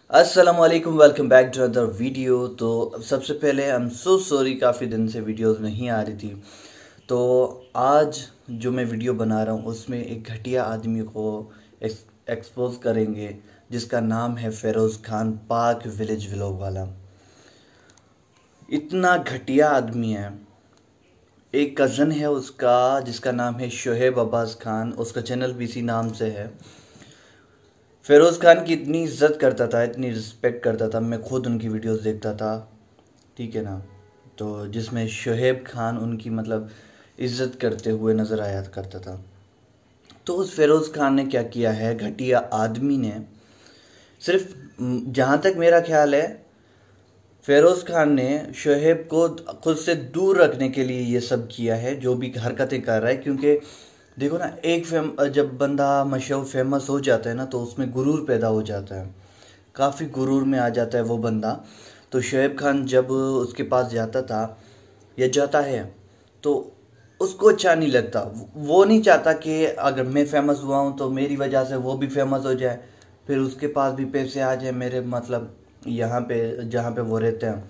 अस्सलामुअलैकुम, welcome back to other video. तो सबसे पहले आई एम सो सॉरी, काफ़ी दिन से वीडियोस नहीं आ रही थी। तो आज जो मैं वीडियो बना रहा हूँ उसमें एक घटिया आदमी को एक्सपोज करेंगे जिसका नाम है फ़ेरोज़ खान, पाक विलेज व्लॉग वाला। इतना घटिया आदमी है। एक कज़न है उसका जिसका नाम है शोहेब अब्बास खान, उसका चैनल भी इसी नाम से है। फ़ेरोज़ खान की इतनी इज़्ज़त करता था, इतनी रिस्पेक्ट करता था, मैं खुद उनकी वीडियोस देखता था, ठीक है ना। तो जिसमें शोहेब खान उनकी मतलब इज़्ज़त करते हुए नज़र आया करता था। तो उस फ़ेरोज़ खान ने क्या किया है, घटिया आदमी ने, सिर्फ जहाँ तक मेरा ख्याल है फ़ेरोज़ खान ने शोहेब को खुद से दूर रखने के लिए ये सब किया है, जो भी हरकतें कर रहा है। क्योंकि देखो ना, जब बंदा मशहूर फेमस हो जाता है ना तो उसमें गुरूर पैदा हो जाता है, काफ़ी गुरूर में आ जाता है वो बंदा। तो शोएब खान जब उसके पास जाता था या जाता है तो उसको अच्छा नहीं लगता। वो नहीं चाहता कि अगर मैं फेमस हुआ हूँ तो मेरी वजह से वो भी फेमस हो जाए, फिर उसके पास भी पैसे आ जाए मेरे मतलब यहाँ पे जहाँ पे वो रहते हैं।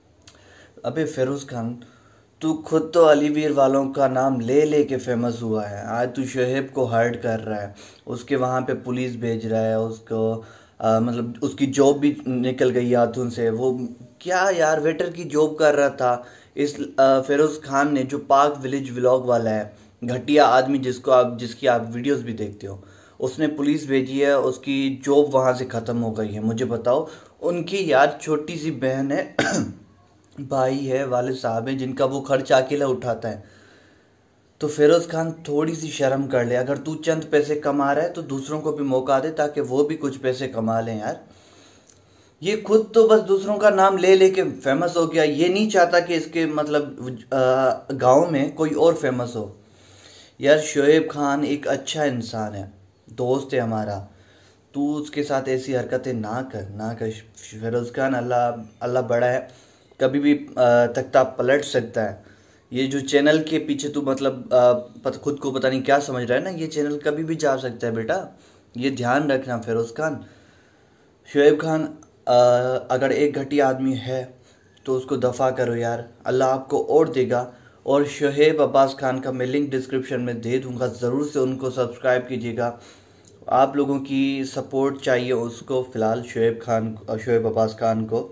अबे फ़ेरोज़ खान, तू खुद तो अलीवीर वालों का नाम ले ले के फेमस हुआ है, आज तू शोहेब को हर्ट कर रहा है, उसके वहाँ पे पुलिस भेज रहा है उसको। मतलब उसकी जॉब भी निकल गई हाथों से। वो क्या यार, वेटर की जॉब कर रहा था। इस फ़ेरोज़ खान ने, जो पाक विलेज व्लॉग वाला है, घटिया आदमी जिसकी आप वीडियोस भी देखते हो, उसने पुलिस भेजी है, उसकी जॉब वहाँ से ख़त्म हो गई है। मुझे बताओ, उनकी यार छोटी सी बहन है भाई है, वाले साहब हैं जिनका वो खर्च अकेला उठाता है। तो फ़ेरोज़ खान थोड़ी सी शर्म कर ले। अगर तू चंद पैसे कमा रहा है तो दूसरों को भी मौका दे ताकि वो भी कुछ पैसे कमा लें यार। ये खुद तो बस दूसरों का नाम ले लेके फेमस हो गया, ये नहीं चाहता कि इसके मतलब गांव में कोई और फेमस हो। यार शोएब खान एक अच्छा इंसान है, दोस्त है हमारा, तू उसके साथ ऐसी हरकतें ना कर फ़ेरोज़ खान। अल्लाह अल्लाह बड़ा है, कभी भी तख्ता पलट सकता है। ये जो चैनल के पीछे तू मतलब खुद को पता नहीं क्या समझ रहा है ना, ये चैनल कभी भी जा सकता है बेटा, ये ध्यान रखना फ़ेरोज़ खान। शोएब खान अगर एक घटिया आदमी है तो उसको दफ़ा करो यार, अल्लाह आपको और देगा। और शोहेब अब्बास खान का मैं लिंक डिस्क्रिप्शन में दे दूंगा, ज़रूर से उनको सब्सक्राइब कीजिएगा। आप लोगों की सपोर्ट चाहिए उसको, फ़िलहाल शोएब अब्बास खान को।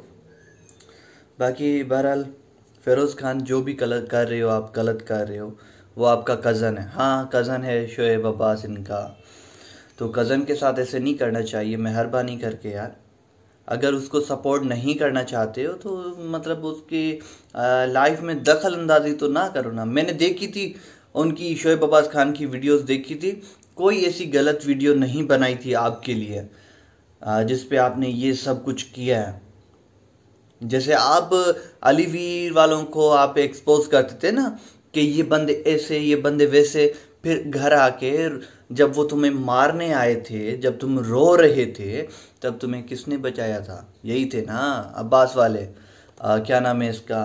बाकी बहरहाल फ़ेरोज़ खान, जो भी गलत कर रहे हो आप, गलत कर रहे हो। वो आपका कज़न है, हाँ कज़न है शोएब अब्बास इनका। तो कज़न के साथ ऐसे नहीं करना चाहिए, मेहरबानी करके यार। अगर उसको सपोर्ट नहीं करना चाहते हो तो मतलब उसकी लाइफ में दखल अंदाजी तो ना करो ना। मैंने देखी थी उनकी, शोएब अब्बास खान की वीडियोस देखी थी, कोई ऐसी गलत वीडियो नहीं बनाई थी आपके लिए जिस पे आपने ये सब कुछ किया है। जैसे आप अलीवीर वालों को आप एक्सपोज करते थे ना कि ये बंदे ऐसे, ये बंदे वैसे, फिर घर आके जब वो तुम्हें मारने आए थे, जब तुम रो रहे थे, तब तुम्हें किसने बचाया था? यही थे ना, अब्बास वाले। क्या नाम है इसका,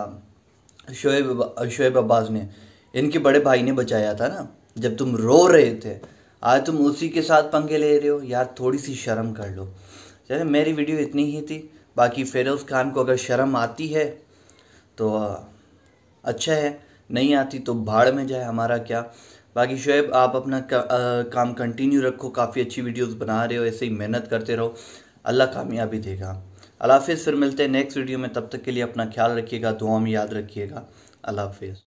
शोएब अब्बास ने, इनके बड़े भाई ने बचाया था ना जब तुम रो रहे थे। आज तुम उसी के साथ पंगे ले रहे हो यार, थोड़ी सी शर्म कर लो। चले, मेरी वीडियो इतनी ही थी। बाकी फ़ेरोज़ खान को अगर शर्म आती है तो अच्छा है, नहीं आती तो भाड़ में जाए, हमारा क्या। बाकी शोएब, आप अपना काम कंटिन्यू रखो, काफ़ी अच्छी वीडियोस बना रहे हो, ऐसे ही मेहनत करते रहो, अल्लाह कामयाबी देगा। अल्लाह हाफिज़, फिर मिलते हैं नेक्स्ट वीडियो में, तब तक के लिए अपना ख्याल रखिएगा, दुआ में याद रखिएगा। अल्लाह हाफिज़।